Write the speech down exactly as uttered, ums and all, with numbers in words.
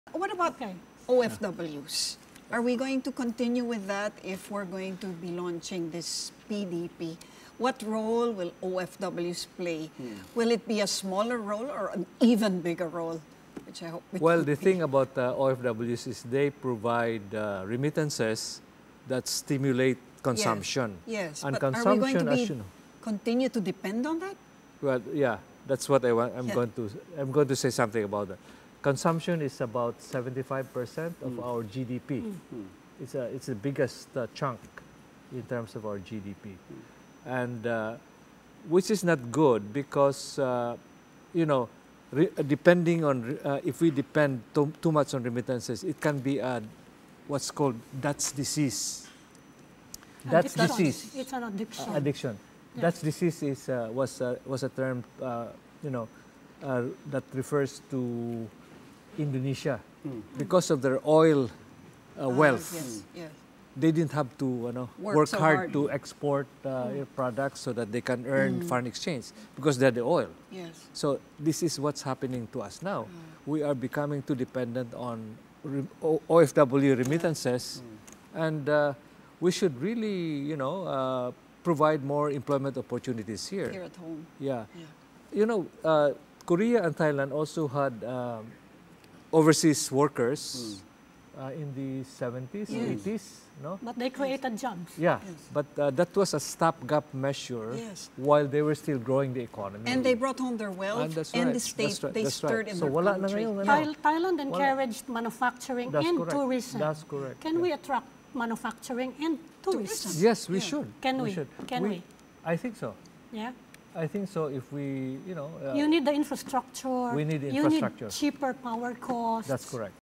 What about Okay. O F Ws? Are we going to continue with that if we're going to be launching this P D P? What role will O F Ws play? Hmm. Will it be a smaller role or an even bigger role? Which I hope it Well, will the be. thing about uh, O F Ws is they provide uh, remittances that stimulate consumption. Yes, And but are we going to consumption, as be you know, continue to depend on that? well, yeah, that's what I want. I'm Yeah. going to. I'm going to say something about that. Consumption is about seventy-five percent of Mm. our G D P. It's a. It's the biggest uh, chunk in terms of our G D P, and uh, which is not good because uh, you know, re depending on re uh, if we depend too, too much on remittances, it can be a what's called Dutch disease. Dutch Addiction. disease. It's an addiction. Uh, addiction. Yeah. Dutch disease is uh, was uh, was a term uh, you know uh, that refers to Indonesia because of their oil uh, Ah, wealth. yes, yes. They didn't have to you know Work work, so hard, hard. to export uh, their products so that they can earn foreign exchange because they had the oil. Yes. So this is what's happening to us now. We are becoming too dependent on re o O F W remittances, and uh, we should really, you know, uh, provide more employment opportunities here. Here at home. Yeah. Yeah. You know, uh, Korea and Thailand also had um, overseas workers uh, in the seventies, Yes. eighties, no? But they created jobs. Yeah, Yes. but uh, that was a stopgap measure Yes. while they were still growing the economy. And they brought home their wealth And that's and right, the state that's right, they that's right. stirred in So their wala na country. ngayon, ano? Thai- Thailand Wala. encouraged manufacturing That's and correct. tourism. That's correct, Can yeah. we attract manufacturing and tourism? Tourism. Yes, we Yeah. should. Can we? should. Can we? I think so. Yeah. I think so. If we, you know, uh, You need the infrastructure. we need the You infrastructure. need cheaper power costs. that's correct.